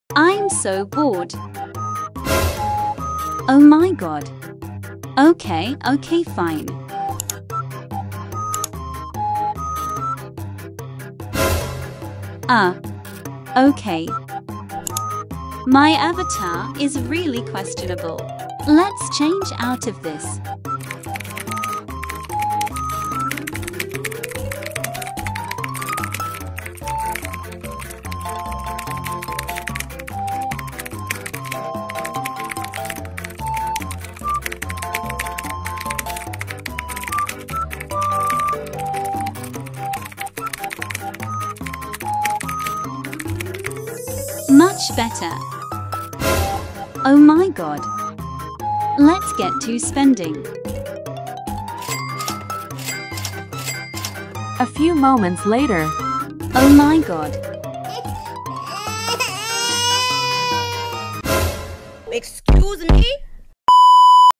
I'm so bored. Oh my god. Okay, fine. Okay. My avatar is really questionable. Let's change out of this. Much better. Oh my god. Let's get to spending. A few moments later. Oh my god. Excuse me?